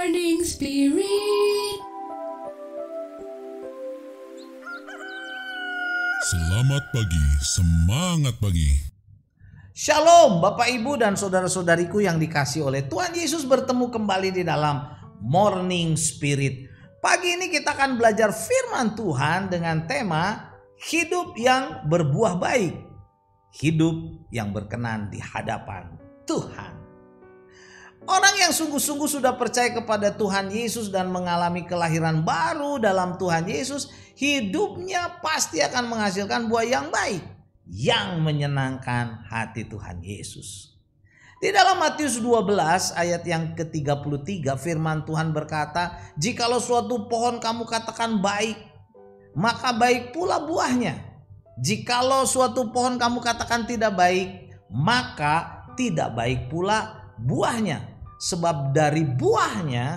Morning Spirit. Selamat pagi, semangat pagi. Shalom Bapak Ibu dan saudara-saudariku yang dikasihi oleh Tuhan Yesus, bertemu kembali di dalam Morning Spirit. Pagi ini kita akan belajar firman Tuhan dengan tema hidup yang berbuah baik. Hidup yang berkenan di hadapan Tuhan. Orang yang sungguh-sungguh sudah percaya kepada Tuhan Yesus dan mengalami kelahiran baru dalam Tuhan Yesus, hidupnya pasti akan menghasilkan buah yang baik, yang menyenangkan hati Tuhan Yesus. Di dalam Matius 12 ayat yang ke-33 firman Tuhan berkata, "Jikalau suatu pohon kamu katakan baik, maka baik pula buahnya. Jikalau suatu pohon kamu katakan tidak baik, maka tidak baik pula buahnya. Sebab dari buahnya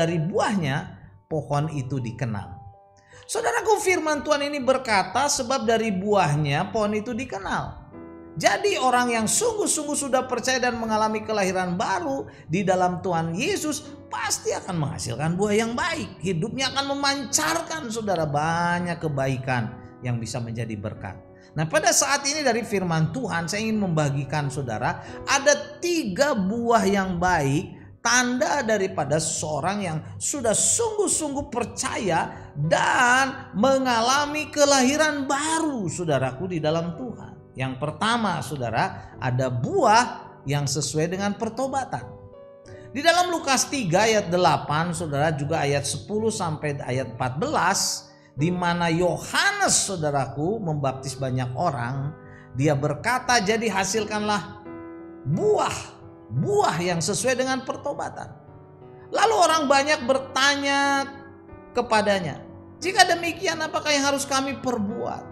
pohon itu dikenal." Saudaraku, firman Tuhan ini berkata sebab dari buahnya pohon itu dikenal. Jadi orang yang sungguh-sungguh sudah percaya dan mengalami kelahiran baru di dalam Tuhan Yesus pasti akan menghasilkan buah yang baik. Hidupnya akan memancarkan saudara banyak kebaikan yang bisa menjadi berkat. Nah, pada saat ini dari firman Tuhan saya ingin membagikan saudara ada 3 buah yang baik, tanda daripada seseorang yang sudah sungguh-sungguh percaya dan mengalami kelahiran baru saudaraku di dalam Tuhan. Yang pertama saudara, ada buah yang sesuai dengan pertobatan. Di dalam Lukas 3 ayat 8 saudara, juga ayat 10 sampai ayat 14, di mana Yohanes saudaraku membaptis banyak orang, dia berkata, "Jadi hasilkanlah buah yang sesuai dengan pertobatan." Lalu orang banyak bertanya kepadanya, "Jika demikian, apakah yang harus kami perbuat?"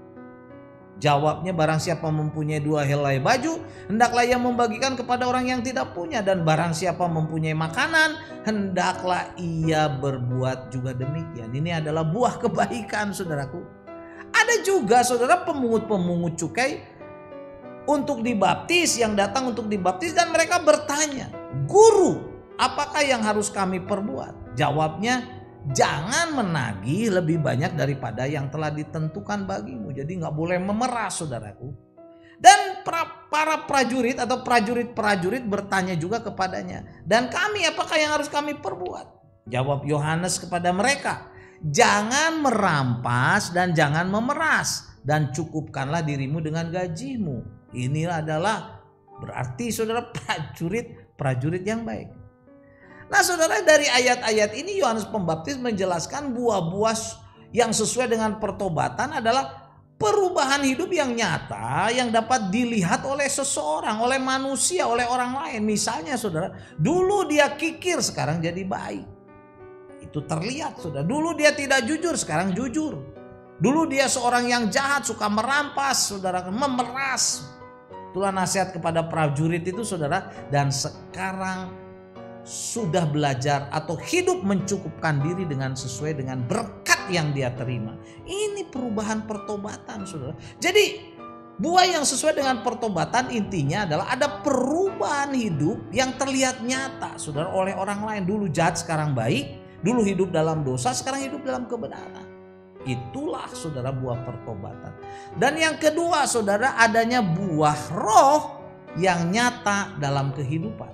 Jawabnya, "Barang siapa mempunyai 2 helai baju, hendaklah ia membagikan kepada orang yang tidak punya. Dan barang siapa mempunyai makanan, hendaklah ia berbuat juga demikian." Ini adalah buah kebaikan saudaraku. Ada juga saudara pemungut-pemungut cukai untuk dibaptis, yang datang untuk dibaptis, dan mereka bertanya, "Guru, apakah yang harus kami perbuat?" Jawabnya, "Jangan menagih lebih banyak daripada yang telah ditentukan bagimu." Jadi nggak boleh memeras saudaraku. Dan para prajurit atau prajurit-prajurit bertanya juga kepadanya, "Dan kami, apakah yang harus kami perbuat?" Jawab Yohanes kepada mereka, "Jangan merampas dan jangan memeras, dan cukupkanlah dirimu dengan gajimu." Ini adalah berarti saudara prajurit yang baik. Nah saudara, dari ayat-ayat ini Yohanes Pembaptis menjelaskan buah-buah yang sesuai dengan pertobatan adalah perubahan hidup yang nyata yang dapat dilihat oleh seseorang, oleh manusia, oleh orang lain. Misalnya saudara, dulu dia kikir, sekarang jadi baik. Itu terlihat saudara. Dulu dia tidak jujur, sekarang jujur. Dulu dia seorang yang jahat, suka merampas, saudara, memeras. Itulah nasihat kepada prajurit itu saudara. Dan sekarang sudah belajar atau hidup mencukupkan diri dengan sesuai dengan berkat yang dia terima. Ini perubahan pertobatan saudara. Jadi buah yang sesuai dengan pertobatan intinya adalah ada perubahan hidup yang terlihat nyata saudara oleh orang lain. Dulu jahat, sekarang baik. Dulu hidup dalam dosa, sekarang hidup dalam kebenaran. Itulah saudara buah pertobatan. Dan yang kedua saudara, adanya buah roh yang nyata dalam kehidupan.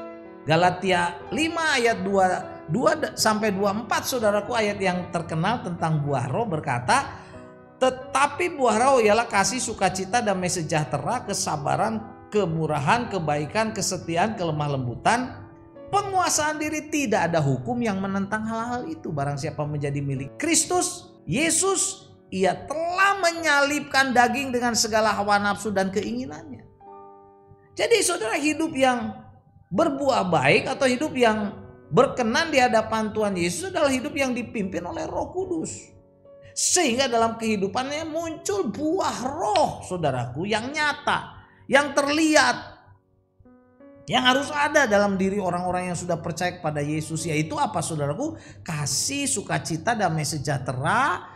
Galatia 5 ayat 22 sampai 24 saudaraku, ayat yang terkenal tentang buah roh berkata, "Tetapi buah roh ialah kasih, sukacita, damai sejahtera, kesabaran, kemurahan, kebaikan, kesetiaan, kelemah lembutan, penguasaan diri. Tidak ada hukum yang menentang hal-hal itu. Barang siapa menjadi milik Kristus Yesus, ia telah menyalibkan daging dengan segala hawa nafsu dan keinginannya." Jadi saudara, hidup yang berbuah baik atau hidup yang berkenan di hadapan Tuhan Yesus adalah hidup yang dipimpin oleh Roh Kudus. Sehingga dalam kehidupannya muncul buah roh saudaraku yang nyata, yang terlihat, yang harus ada dalam diri orang-orang yang sudah percaya kepada Yesus. Yaitu apa saudaraku? Kasih, sukacita, damai sejahtera,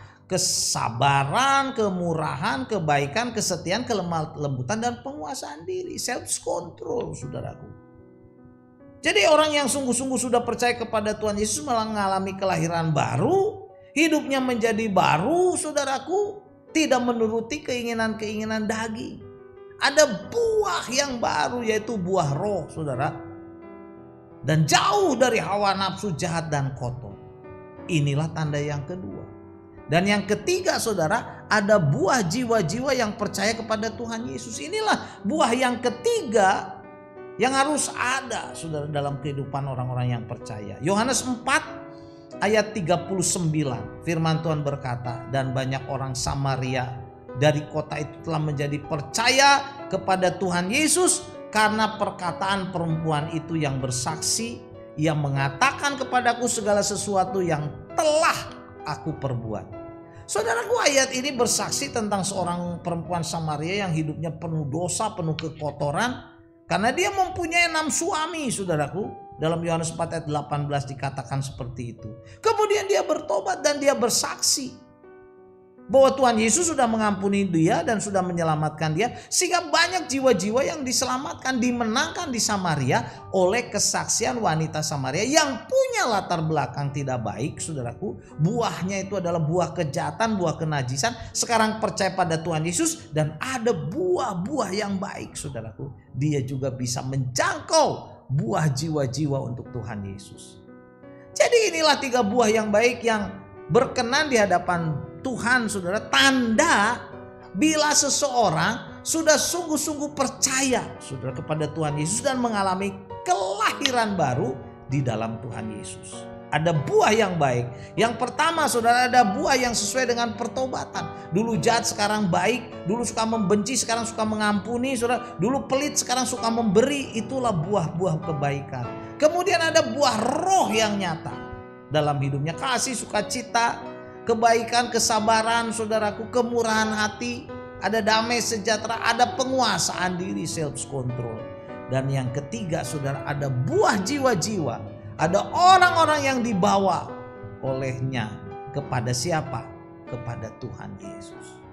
kesabaran, kemurahan, kebaikan, kesetiaan, kelemah lembutan, dan penguasaan diri, self control saudaraku. Jadi orang yang sungguh-sungguh sudah percaya kepada Tuhan Yesus mengalami kelahiran baru, hidupnya menjadi baru, saudaraku, tidak menuruti keinginan-keinginan daging. Ada buah yang baru, yaitu buah roh, saudara. Dan jauh dari hawa nafsu jahat dan kotor. Inilah tanda yang kedua. Dan yang ketiga, saudara, ada buah jiwa-jiwa yang percaya kepada Tuhan Yesus. Inilah buah yang ketiga yang harus ada, saudara, dalam kehidupan orang-orang yang percaya. Yohanes 4 ayat 39, firman Tuhan berkata, dan banyak orang Samaria dari kota itu telah menjadi percaya kepada Tuhan Yesus karena perkataan perempuan itu yang bersaksi, yang mengatakan kepadaku segala sesuatu yang telah aku perbuat. Saudaraku, ayat ini bersaksi tentang seorang perempuan Samaria yang hidupnya penuh dosa, penuh kekotoran. Karena dia mempunyai 6 suami, saudaraku. Dalam Yohanes 4 ayat 18 dikatakan seperti itu. Kemudian dia bertobat dan dia bersaksi bahwa Tuhan Yesus sudah mengampuni dia dan sudah menyelamatkan dia. Sehingga banyak jiwa-jiwa yang diselamatkan, dimenangkan di Samaria oleh kesaksian wanita Samaria yang punya latar belakang tidak baik, saudaraku. Buahnya itu adalah buah kejahatan, buah kenajisan. Sekarang percaya pada Tuhan Yesus dan ada buah-buah yang baik, saudaraku. Dia juga bisa menjangkau buah jiwa-jiwa untuk Tuhan Yesus. Jadi inilah 3 buah yang baik yang berkenan di hadapan Tuhan, saudara. Tanda bila seseorang sudah sungguh-sungguh percaya, saudara, kepada Tuhan Yesus dan mengalami kelahiran baru di dalam Tuhan Yesus. Ada buah yang baik. Yang pertama, saudara, ada buah yang sesuai dengan pertobatan. Dulu jahat, sekarang baik. Dulu suka membenci, sekarang suka mengampuni, saudara. Dulu pelit, sekarang suka memberi. Itulah buah-buah kebaikan. Kemudian ada buah roh yang nyata dalam hidupnya. Kasih, sukacita, kebaikan, kesabaran, saudaraku, kemurahan hati, ada damai sejahtera, ada penguasaan diri, self control. Dan yang ketiga, saudara, ada buah jiwa-jiwa. Ada orang-orang yang dibawa olehnya kepada siapa? Kepada Tuhan Yesus.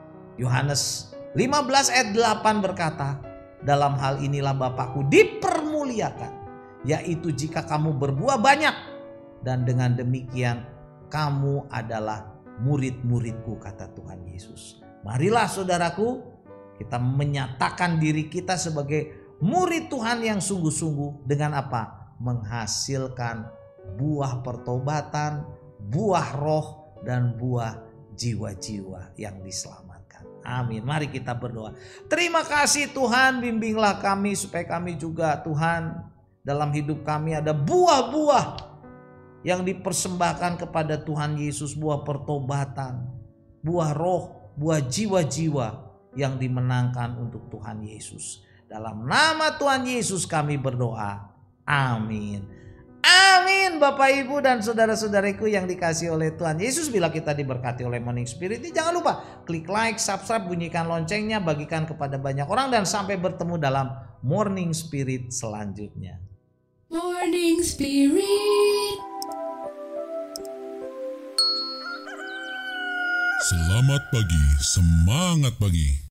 Yohanes 15 ayat 8 berkata, dalam hal inilah Bapakku dipermuliakan, yaitu jika kamu berbuah banyak, dan dengan demikian kamu adalah murid-muridku, kata Tuhan Yesus. Marilah, saudaraku, kita menyatakan diri kita sebagai murid Tuhan yang sungguh-sungguh dengan apa? Menghasilkan buah pertobatan, buah roh, dan buah jiwa-jiwa yang diselamatkan. Amin. Mari kita berdoa. Terima kasih Tuhan, bimbinglah kami supaya kami juga, Tuhan, dalam hidup kami ada buah-buah yang dipersembahkan kepada Tuhan Yesus, buah pertobatan, buah roh, buah jiwa-jiwa yang dimenangkan untuk Tuhan Yesus. Dalam nama Tuhan Yesus kami berdoa. Amin. Amin. Bapak, Ibu, dan saudara-saudariku yang dikasihi oleh Tuhan Yesus, bila kita diberkati oleh Morning Spirit, jangan lupa klik like, subscribe, bunyikan loncengnya, bagikan kepada banyak orang, dan sampai bertemu dalam Morning Spirit selanjutnya. Morning Spirit. Selamat pagi, semangat pagi.